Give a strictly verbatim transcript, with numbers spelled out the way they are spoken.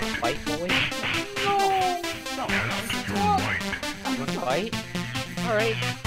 Fight, boy? No! No. You want to fight? Alright.